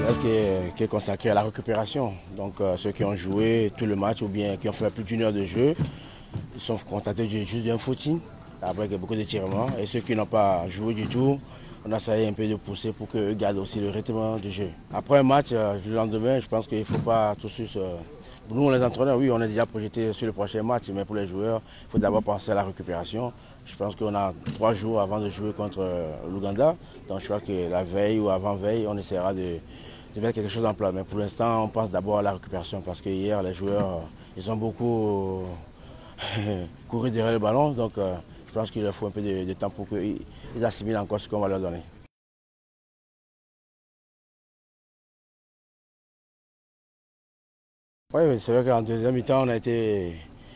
matériel qui est consacré à la récupération. Donc ceux qui ont joué tout le match ou bien qui ont fait plus d'une heure de jeu, ils sont contactés juste d'un footing, après beaucoup d'étirements. Et ceux qui n'ont pas joué du tout, on a essayé un peu de pousser pour qu'eux gardent aussi le rythme du jeu. Après un match, le lendemain, je pense qu'il ne faut pas tout de suite... Nous, les entraîneurs, oui, on est déjà projeté sur le prochain match, mais pour les joueurs, il faut d'abord penser à la récupération. Je pense qu'on a 3 jours avant de jouer contre l'Ouganda. Donc je crois que la veille ou avant-veille, on essaiera de mettre quelque chose en place. Mais pour l'instant, on pense d'abord à la récupération parce que hier, les joueurs, ils ont beaucoup couru derrière le ballon. Donc je pense qu'il leur faut un peu de temps pour qu'ils assimilent encore ce qu'on va leur donner. Oui, c'est vrai qu'en deuxième mi-temps, on a été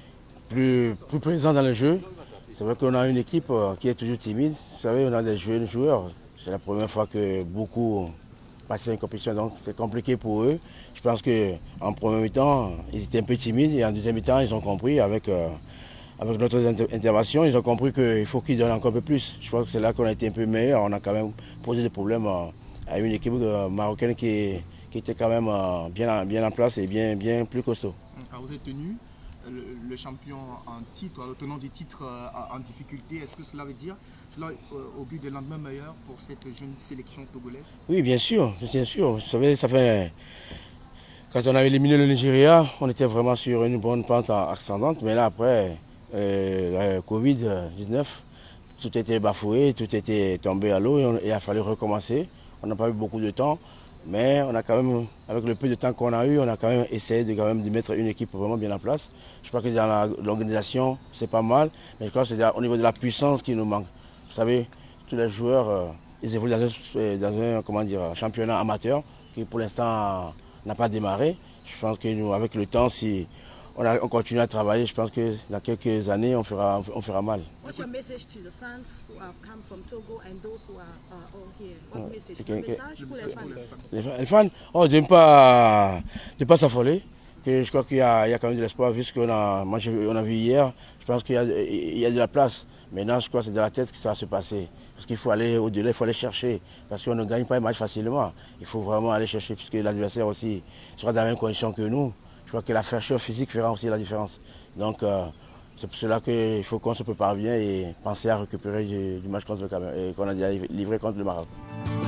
plus présent dans le jeu. C'est vrai qu'on a une équipe qui est toujours timide. Vous savez, on a des jeunes joueurs. C'est la première fois que beaucoup participent à une compétition, donc c'est compliqué pour eux. Je pense qu'en premier mi-temps, ils étaient un peu timides et en deuxième mi-temps, ils ont compris avec notre intervention, ils ont compris qu'il faut qu'ils donnent encore un peu plus. Je pense que c'est là qu'on a été un peu meilleur. On a quand même posé des problèmes à une équipe marocaine qui était quand même bien en place et bien plus costaud. Alors vous êtes tenu le champion en titre, le tenant du titre en difficulté. Est-ce que cela veut dire cela au but de lendemain meilleur pour cette jeune sélection togolaise? Oui, bien sûr, bien sûr. Vous savez, ça fait... Quand on a éliminé le Nigeria, on était vraiment sur une bonne pente ascendante. Mais là, après, la Covid-19, tout était bafoué, tout était tombé à l'eau et il a fallu recommencer. On n'a pas eu beaucoup de temps. Mais on a quand même, avec le peu de temps qu'on a eu, on a quand même essayé de mettre une équipe vraiment bien en place. Je crois que dans l'organisation, c'est pas mal, mais je crois que c'est au niveau de la puissance qui nous manque. Vous savez, tous les joueurs, ils évoluent dans un comment dire, championnat amateur qui pour l'instant n'a pas démarré. Je pense que nous, avec le temps, si on continue à travailler, je pense que dans quelques années, on fera mal. What's your message to the fans who have come from Togo and those who are all here? What message? Un message pour les fans? Les fans, oh, de ne pas s'affoler. Que je crois qu'il y a quand même de l'espoir, vu ce qu'on a vu hier. Je pense qu'il y a de la place. Maintenant, je crois que c'est dans la tête que ça va se passer. Parce qu'il faut aller au-delà, il faut aller chercher. Parce qu'on ne gagne pas un match facilement. Il faut vraiment aller chercher, puisque l'adversaire aussi sera dans la même condition que nous. Je crois que la fraîcheur physique fera aussi la différence. Donc, c'est pour cela qu'il faut qu'on se prépare bien et penser à récupérer du match contre le Cameroun, qu'on a déjà livré contre le Maroc.